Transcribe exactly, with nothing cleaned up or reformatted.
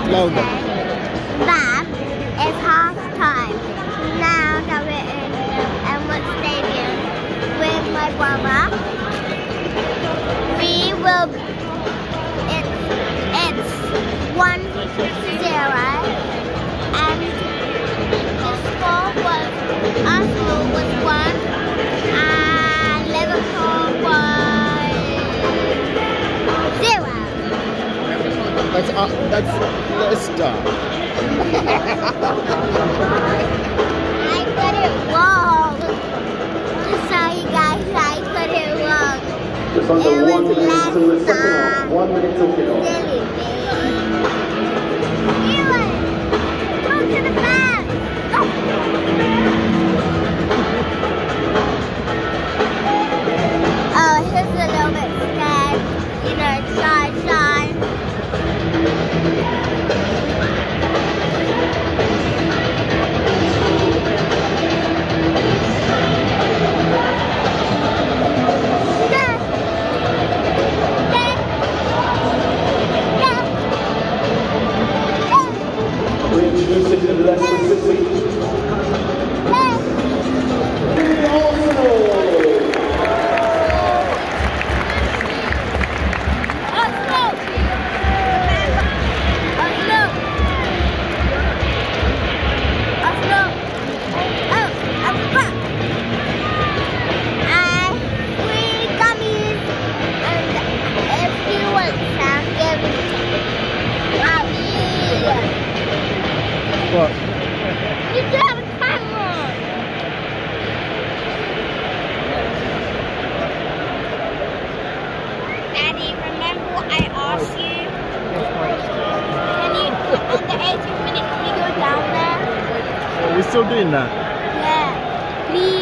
Louder. That is half time. Now that we're in Emirates Stadium with my brother, we will. It's it's one zero, and the score was Arsenal was one, and Liverpool was zero. That's uh, that's Leicester. I got it wrong. Sorry guys, I got it wrong. Just under It one was minute until the second Leicester. half. One minute till kickoff. Silly me. Kieran, go to the back. Go. Oh, he's a little bit scared. You know, shy, shy. We're introducing the lessons this week. What? You do have a camera. Daddy, remember what I asked you? Can you, on the eighteen minutes, can you go down there? Are we still doing that? Yeah. Please.